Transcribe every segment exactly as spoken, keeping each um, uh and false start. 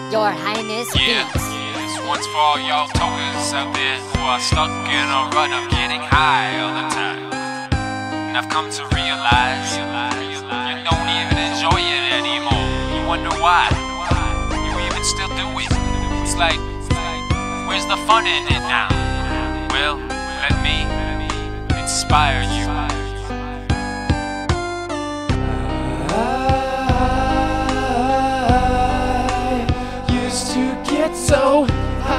Your Highness Yeah, Beats. this one's for all y'all tokers out there who are stuck in a rut of getting high all the time. And I've come to realize you don't even enjoy it anymore. You wonder why you even still do it. It's like, where's the fun in it now? Well, let me inspire you. So high,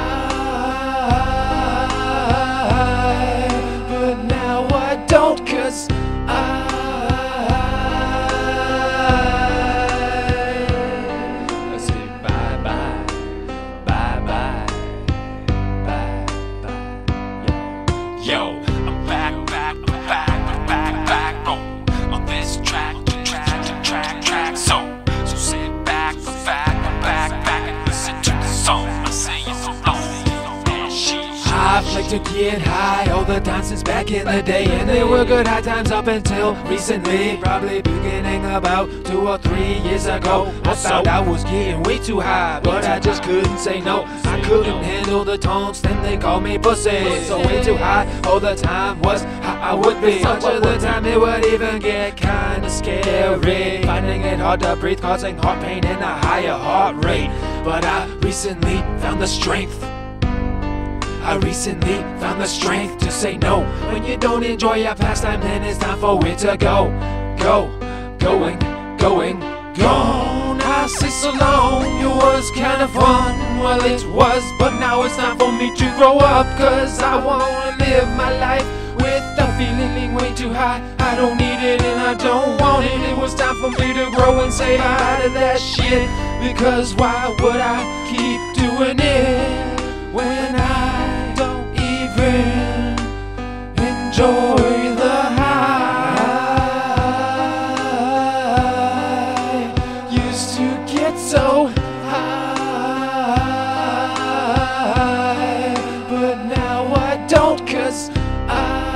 but now I don't, cause I, I say bye bye, bye bye, bye bye, yo. Yo, I'm back, back, I'm back, I'm back, back, oh, on this track, track, track, track, so, so sit back, back, back, back, and listen to the song. I've liked to get high all the time since back in the day, and they were good high times up until recently. Probably beginning about two or three years ago. I thought I was getting way too high, but I just couldn't say no. I couldn't handle the tones, then they called me pussy. So way too high all the time was how I would be. Much of the time it would even get kinda scary, finding it hard to breathe, causing heart pain and a higher heart rate. But I recently found the strength I recently found the strength to say no. When you don't enjoy your pastime, then it's time for it to go. Go, going, going, gone. I say so long, it was kind of fun. Well, it was, but now it's time for me to grow up. Cause I wanna live my life without feeling way too high. I don't need it and I don't want it. It was time for me to grow and say bye to that shit. Because why would I keep doing it when I enjoy the high? Used to get so high, but now I don't, cause I,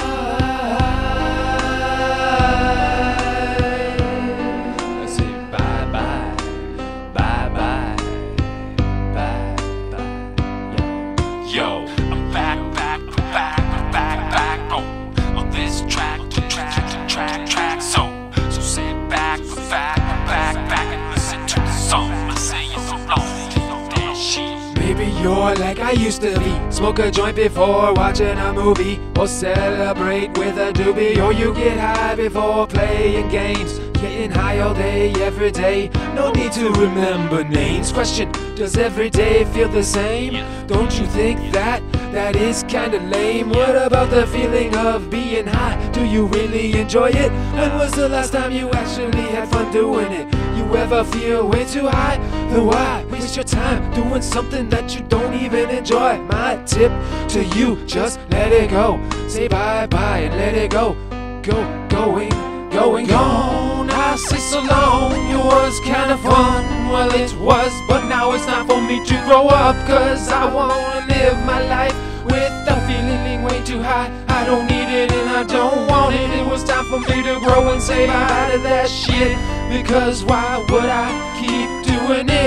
I say bye bye, bye bye, bye bye, yo. Yo, I'm back, back, back, back, back, oh, on this track, track, track, track, so, so sit back, back, back, back, and listen to the song. I say it so long, that shit. Maybe you're like I used to be, smoke a joint before watching a movie, or celebrate with a doobie, or you get high before playing games. Getting high all day, every day, no need to remember names. Question, does every day feel the same? Don't you think that that is kinda lame? What about the feeling of being high? Do you really enjoy it? When was the last time you actually had fun doing it? You ever feel way too high? Then why waste your time doing something that you don't even enjoy? My tip to you, just let it go. Say bye bye and let it go. Go, going, going, gone. I say so long, it was kind of fun. Well, it was, but now it's time for me to grow up. Cause I wanna live my life without feeling way too high. I don't need it and I don't want it. It was time for me to grow and say bye to that shit. Because why would I keep doing it?